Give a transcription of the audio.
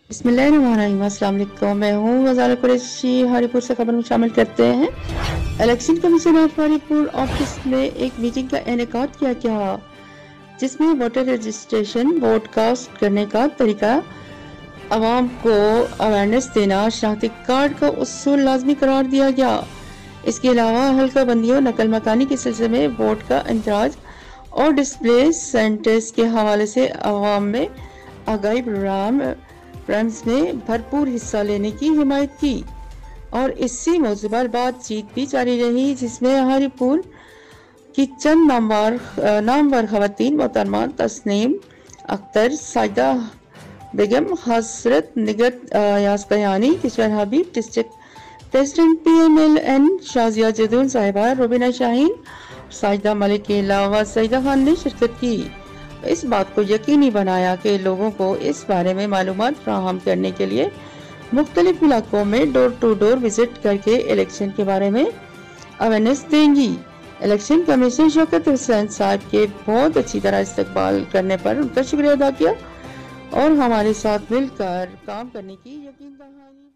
بسم اللہ الرحمن الرحیم۔ السلام علیکم، میں ہوں غزالہ قریشی۔ ہری پور سے خبر میں شامل کرتے ہیں۔ الیکشن کمیشن آف ہری پور آفس میں ایک میٹنگ کا انعقاد کیا گیا جس میں ووٹر رجسٹریشن، ووٹ کاسٹ کرنے کا طریقہ، عوام کو اویئرنیس دینا، شناختی کارڈ کا اصول لازمی قرار دیا گیا۔ اس کے علاوہ حلقہ بندیوں، نقل مکانی کے سلسلے میں ووٹ کا اندراج اور ڈسپلے سینٹرز کے حوالے سے عوام میں آگاہی پروگرامز میں بھرپور حصہ لینے کی حمایت کی، اور اسی موضوع پر بات چیت بھی جاری رہی، جس میں ہری پور کی چند نامور خواتین محترمہ تسنیم اختر، ساجدہ بیگم، حضرت Nighat Yasqiani, Kishwar Habib, district president PMLN Shazia Jadoon Sahiba, Rubina شاہین، ساجدہ ملک کے علاوہ سعیدہ خان نے شرکت کی۔ اس بات کو یقینی بنایا کہ لوگوں کو اس بارے میں معلومات فراہم کرنے کے لیے مختلف علاقوں میں ڈور ٹو ڈور وزٹ کر کے الیکشن کے بارے میں اویئرنیس دیں گی۔ الیکشن کمیشن شوکت حسین صاحب کے بہت اچھی طرح استقبال کرنے پر ان کا شکریہ ادا کیا اور ہمارے ساتھ مل کر کام کرنے کی یقین دہانی